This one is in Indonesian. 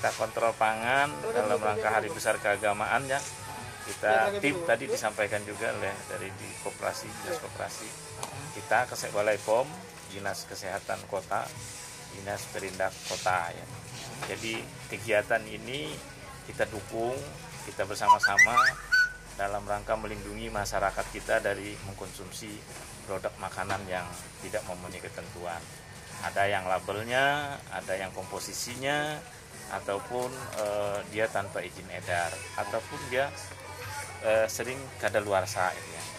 kita kontrol pangan dalam rangka Hari Besar Keagamaan ya. Kita tim tadi disampaikan juga oleh dari di koperasi, dinas koperasi, kita Kesek Balai POM, dinas kesehatan kota, dinas perindak kota ya. Jadi kegiatan ini kita dukung, kita bersama-sama dalam rangka melindungi masyarakat kita dari mengkonsumsi produk makanan yang tidak memenuhi ketentuan. Ada yang labelnya, ada yang komposisinya, ataupun dia tanpa izin edar, ataupun dia sering kadaluarsa ya.